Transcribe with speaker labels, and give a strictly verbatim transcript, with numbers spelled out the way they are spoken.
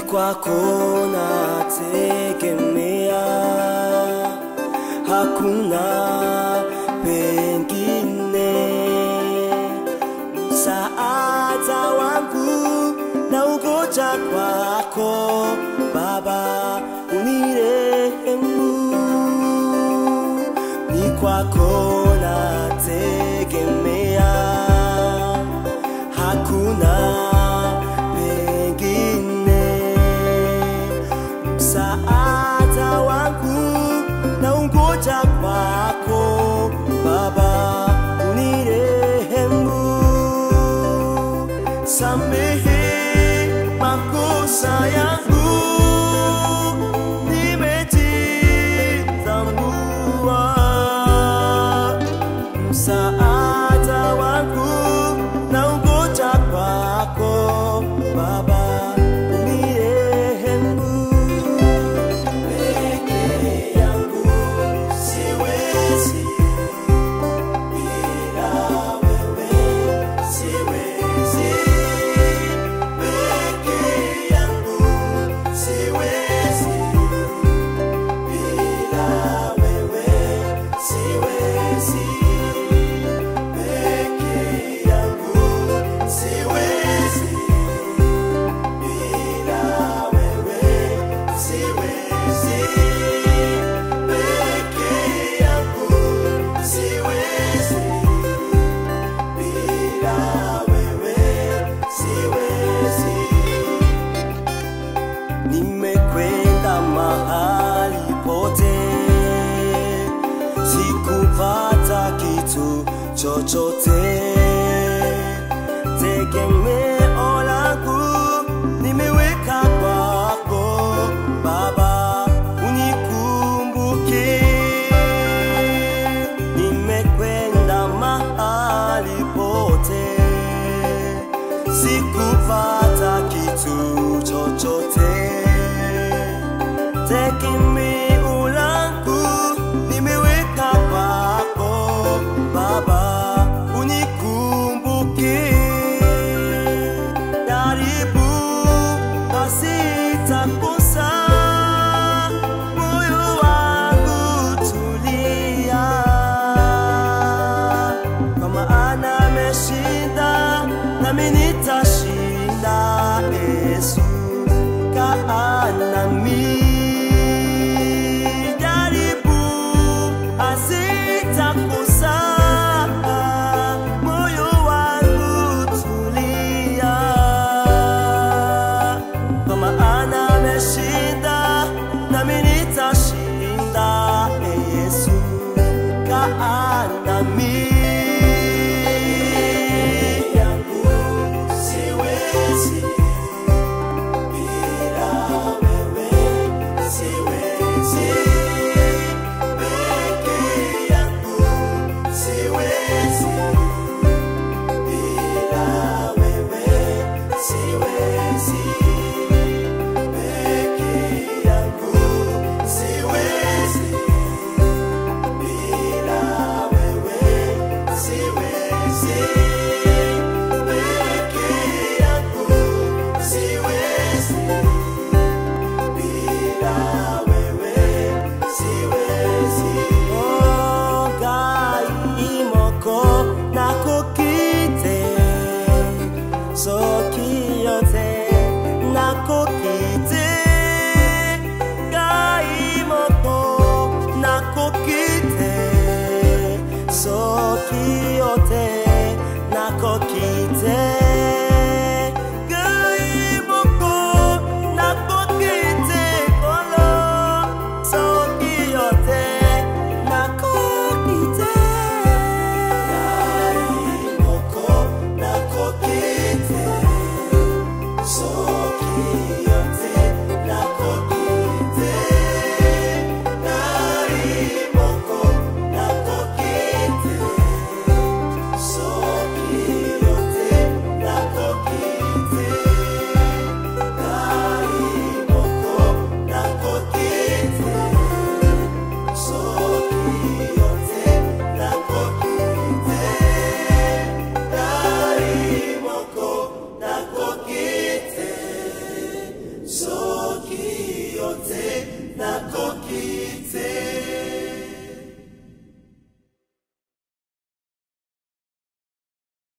Speaker 1: kwako nategemea, hakuna pengine. Msaada wangu na ungoja kwako Baba, unirehemu. Ni kwako nategemea, hakuna pengine. Msaada wangu na ungoja kwako Baba, unirehemu. Samehe makosa yangu, nimejitambua. Msaada wangu na ungoja kwako Baba, unirehemu. Peke yangu siwezi, bila wewe siwezi. Peke yangu siwezi, bila wewe siwezi. Peke yangu siwezi, bila wewe siwezi. Peke yangu siwezi, bila wewe siwezi. Nimekwenda mahali pote, sikupata kitu chochote. Tegemeo langu nimeweka kwako Baba, unikumbuke. Nimekwenda mahali pote, sikupata kitu chochote. Tegemeo langu nimeweka kwako Baba, unikumbuke. yote nako kite